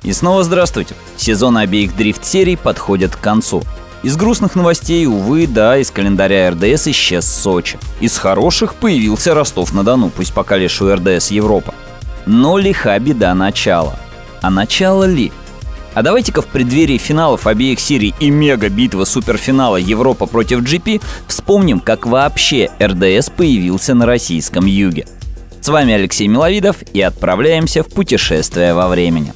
И снова здравствуйте! Сезоны обеих дрифт-серий подходят к концу. Из грустных новостей, увы, да, из календаря РДС исчез Сочи. Из хороших появился Ростов-на-Дону, пусть пока лишь у РДС Европа. Но лиха беда начала. А начало ли? А давайте-ка в преддверии финалов обеих серий и мега-битвы суперфинала Европа против GP вспомним, как вообще РДС появился на российском юге. С вами Алексей Миловидов, и отправляемся в путешествие во времени.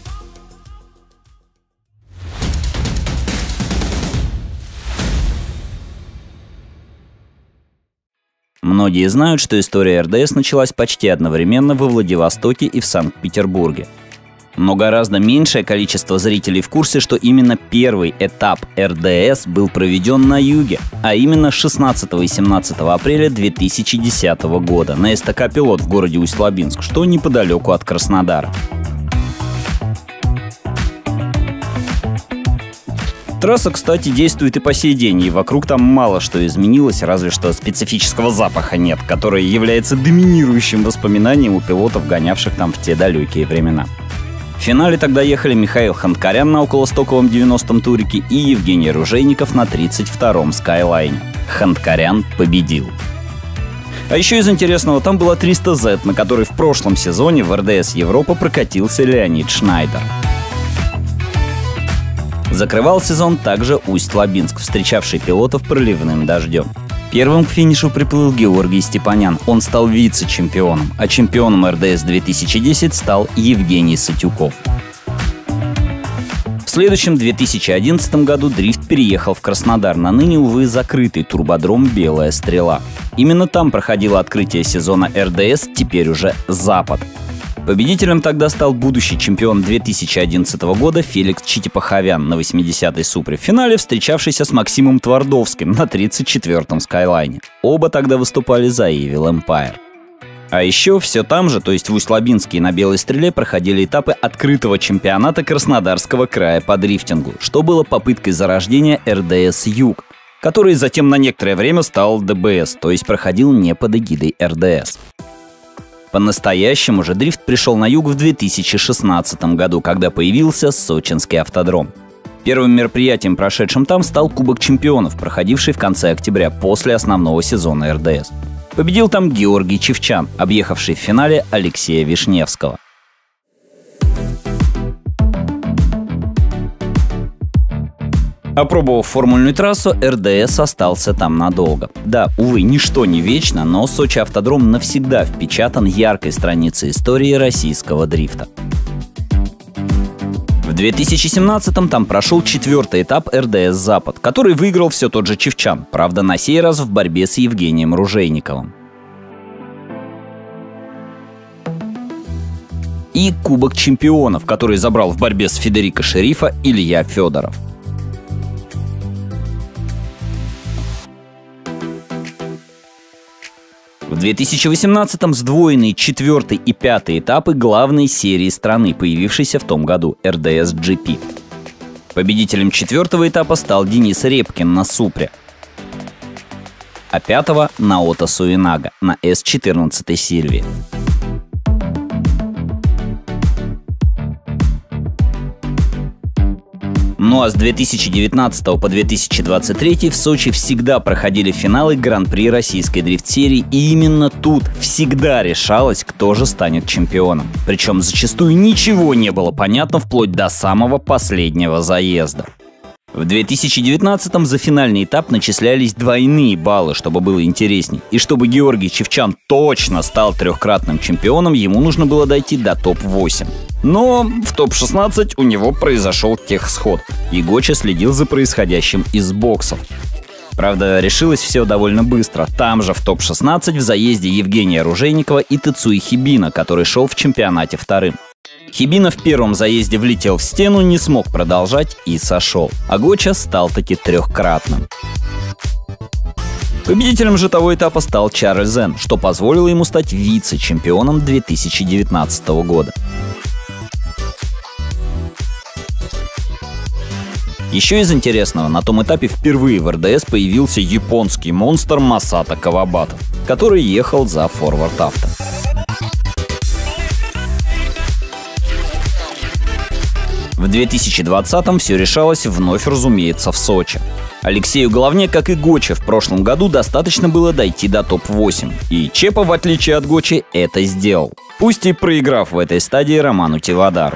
Многие знают, что история РДС началась почти одновременно во Владивостоке и в Санкт-Петербурге. Но гораздо меньшее количество зрителей в курсе, что именно первый этап РДС был проведен на юге, а именно 16 и 17 апреля 2010 года на СТК «Пилот» в городе Усть-Лабинск, что неподалеку от Краснодара. Трасса, кстати, действует и по сей день, и вокруг там мало что изменилось, разве что специфического запаха нет, который является доминирующим воспоминанием у пилотов, гонявших там в те далекие времена. В финале тогда ехали Михаил Ханткарян на околостоковом 90-м турике и Евгений Ружейников на 32-м Скайлайне. Ханткарян победил. А еще из интересного, там была 300Z, на которой в прошлом сезоне в РДС Европа прокатился Леонид Шнайдер. Закрывал сезон также Усть-Лабинск, встречавший пилотов проливным дождем. Первым к финишу приплыл Георгий Степанян. Он стал вице-чемпионом, а чемпионом РДС 2010 стал Евгений Сатюков. В следующем 2011 году дрифт переехал в Краснодар на ныне, увы, закрытый турбодром «Белая стрела». Именно там проходило открытие сезона РДС, теперь уже «Запад». Победителем тогда стал будущий чемпион 2011 года Феликс Читипаховян на 80-й Супре, в финале встречавшийся с Максимом Твардовским на 34-м Скайлайне. Оба тогда выступали за Evil Empire. А еще все там же, то есть в Усть-Лабинске и на Белой Стреле, проходили этапы открытого чемпионата Краснодарского края по дрифтингу, что было попыткой зарождения РДС Юг, который затем на некоторое время стал ДБС, то есть проходил не под эгидой РДС. По-настоящему же дрифт пришел на юг в 2016 году, когда появился Сочинский автодром. Первым мероприятием, прошедшим там, стал Кубок чемпионов, проходивший в конце октября, после основного сезона РДС. Победил там Георгий Чевчан, объехавший в финале Алексея Вишневского. Опробовав формульную трассу, РДС остался там надолго. Да, увы, ничто не вечно, но Сочи автодром навсегда впечатан яркой страницей истории российского дрифта. В 2017-м там прошел 4-й этап РДС «Запад», который выиграл все тот же Чевчан, правда, на сей раз в борьбе с Евгением Ружейниковым. И Кубок чемпионов, который забрал в борьбе с Федерико Шерифа Илья Федоров. В 2018-м сдвоенные 4-й и 5-й этапы главной серии страны, появившейся в том году, РДС GP. Победителем 4-го этапа стал Денис Репкин на Супре, а 5-го — Наото Суинага на С14 Сильвии. Ну а с 2019 по 2023 в Сочи всегда проходили финалы Гран-при российской дрифт-серии, и именно тут всегда решалось, кто же станет чемпионом. Причем зачастую ничего не было понятно вплоть до самого последнего заезда. В 2019-м за финальный этап начислялись двойные баллы, чтобы было интересней. И чтобы Георгий Чевчан точно стал трехкратным чемпионом, ему нужно было дойти до топ-8. Но в топ-16 у него произошел техсход, и Гоча следил за происходящим из боксов. Правда, решилось все довольно быстро. Там же в топ-16 в заезде Евгения Ружейникова и Тецуи Хибина, который шел в чемпионате вторым. Хибина в первом заезде влетел в стену, не смог продолжать и сошел. А Гоча стал таки трехкратным. Победителем же того этапа стал Чарльз Н, что позволило ему стать вице-чемпионом 2019 года. Еще из интересного, на том этапе впервые в РДС появился японский монстр Масато Кавабата, который ехал за Forward Auto. В 2020-м все решалось вновь, разумеется, в Сочи. Алексею Головне, как и Гоче в прошлом году, достаточно было дойти до топ-8. И Чепа, в отличие от Гочи, это сделал. Пусть и проиграв в этой стадии Роману Тивадару.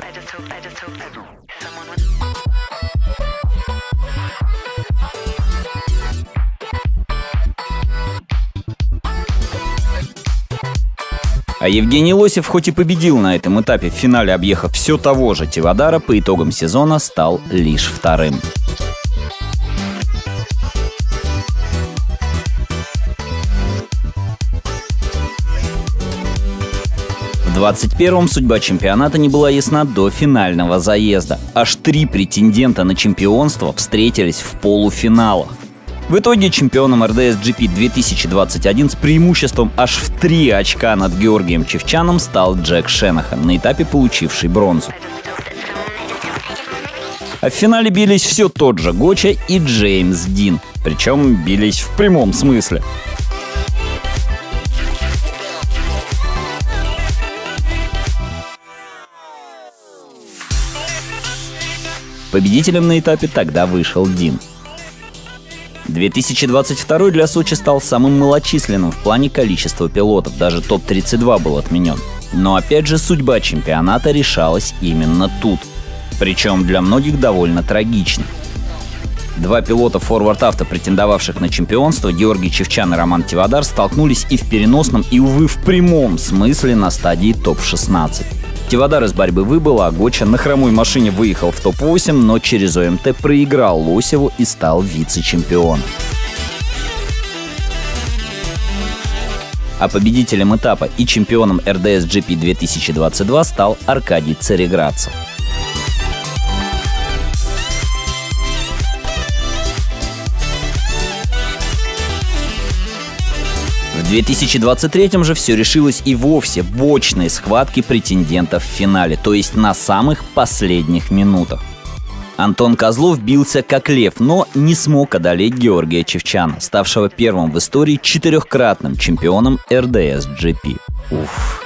А Евгений Лосев, хоть и победил на этом этапе в финале, объехав все того же Тивадара, по итогам сезона стал лишь вторым. В 21-м судьба чемпионата не была ясна до финального заезда. Аж 3 претендента на чемпионство встретились в полуфиналах. В итоге чемпионом РДС GP 2021 с преимуществом аж в 3 очка над Георгием Чевчаном стал Джек Шенахан, на этапе получивший бронзу. А в финале бились все тот же Гоча и Джеймс Дин, причем бились в прямом смысле. Победителем на этапе тогда вышел Дин. 2022 для Сочи стал самым малочисленным в плане количества пилотов, даже топ-32 был отменен. Но опять же судьба чемпионата решалась именно тут. Причем для многих довольно трагично. 2 пилота Forward Auto, претендовавших на чемпионство, Георгий Чевчан и Роман Тивадар, столкнулись и в переносном, и, увы, в прямом смысле на стадии топ-16. Тивадар из борьбы выбыл, а Гоча на хромой машине выехал в топ-8, но через ОМТ проиграл Лосеву и стал вице-чемпионом. А победителем этапа и чемпионом РДС GP 2022 стал Аркадий Цареградцев. В 2023 же все решилось и вовсе в очной схватке претендентов в финале, то есть на самых последних минутах. Антон Козлов бился как лев, но не смог одолеть Георгия Чевчана, ставшего первым в истории 4-кратным чемпионом РДС GP. Уф.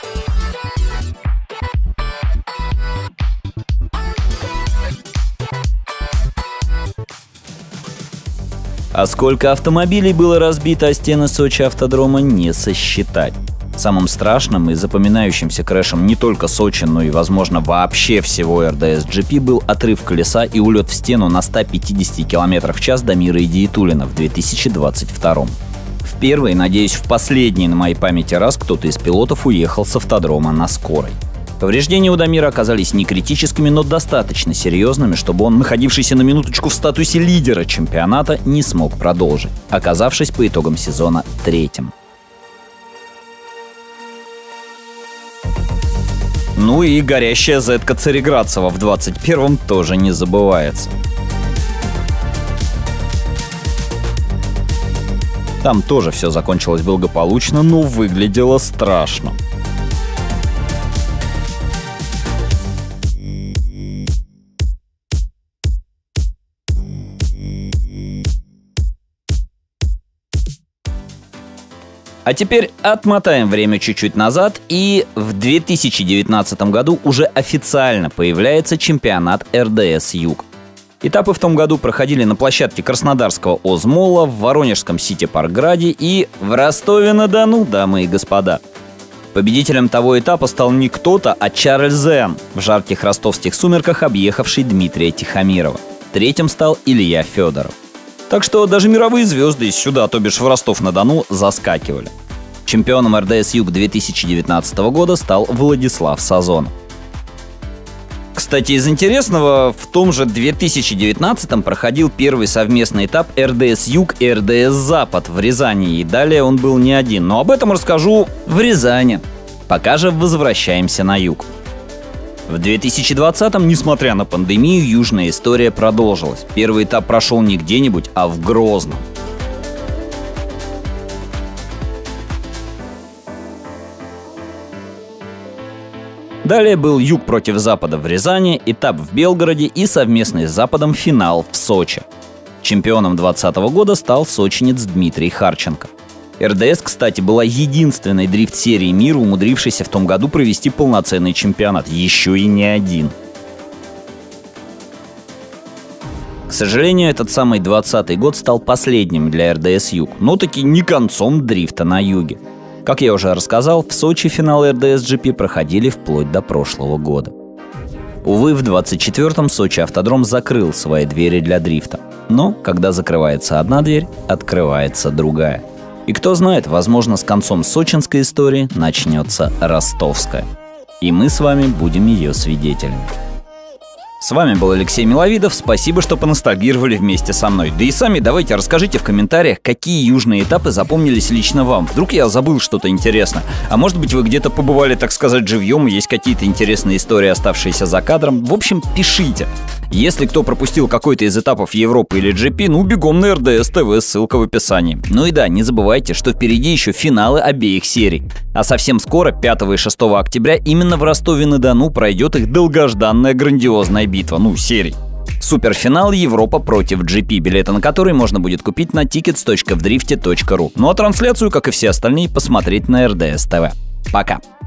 А сколько автомобилей было разбито о стены Сочи автодрома, не сосчитать. Самым страшным и запоминающимся крэшем не только Сочи, но и, возможно, вообще всего РДС GP был отрыв колеса и улет в стену на 150 км в час Дамира Идиятуллина в 2022. В первый, надеюсь, в последний на моей памяти раз кто-то из пилотов уехал с автодрома на скорой. Повреждения у Дамира оказались не критическими, но достаточно серьезными, чтобы он, находившийся на минуточку в статусе лидера чемпионата, не смог продолжить, оказавшись по итогам сезона 3-м. Ну и горящая зетка Цареградцева в 21-м тоже не забывается. Там тоже все закончилось благополучно, но выглядело страшно. А теперь отмотаем время чуть-чуть назад, и в 2019 году уже официально появляется чемпионат РДС Юг. Этапы в том году проходили на площадке Краснодарского Озмола, в Воронежском Сити-Паркграде и в Ростове-на-Дону, дамы и господа. Победителем того этапа стал не кто-то, а Чарльз Н, в жарких ростовских сумерках объехавший Дмитрия Тихомирова. Третьим стал Илья Федоров. Так что даже мировые звезды сюда, то бишь в Ростов-на-Дону, заскакивали. Чемпионом РДС Юг 2019 года стал Владислав Сазонов. Кстати, из интересного, в том же 2019 проходил первый совместный этап РДС Юг и РДС Запад в Рязани, и далее он был не один, но об этом расскажу в Рязани. Пока же возвращаемся на юг. В 2020-м, несмотря на пандемию, южная история продолжилась. Первый этап прошел не где-нибудь, а в Грозном. Далее был юг против запада в Рязани, этап в Белгороде и совместный с Западом финал в Сочи. Чемпионом 2020 года стал сочинец Дмитрий Харченко. РДС, кстати, была единственной дрифт-серией мира, умудрившейся в том году провести полноценный чемпионат. Еще и не один. К сожалению, этот самый 2020 год стал последним для РДС Юг, но таки не концом дрифта на юге. Как я уже рассказал, в Сочи финалы РДС GP проходили вплоть до прошлого года. Увы, в 24-м Сочи автодром закрыл свои двери для дрифта. Но, когда закрывается одна дверь, открывается другая. И кто знает, возможно, с концом сочинской истории начнется ростовская. И мы с вами будем ее свидетелями. С вами был Алексей Миловидов. Спасибо, что поностальгировали вместе со мной. Да и сами давайте расскажите в комментариях, какие южные этапы запомнились лично вам. Вдруг я забыл что-то интересное. А может быть, вы где-то побывали, так сказать, живьем, и есть какие-то интересные истории, оставшиеся за кадром. В общем, пишите. Если кто пропустил какой-то из этапов Европы или GP, ну бегом на РДС ТВ, ссылка в описании. Ну и да, не забывайте, что впереди еще финалы обеих серий. А совсем скоро, 5 и 6 октября, именно в Ростове-на-Дону пройдет их долгожданная грандиозная битва, серий. Суперфинал Европа против GP, билеты на который можно будет купить на tickets.vdrifte.ru. Ну а трансляцию, как и все остальные, посмотреть на РДС ТВ. Пока!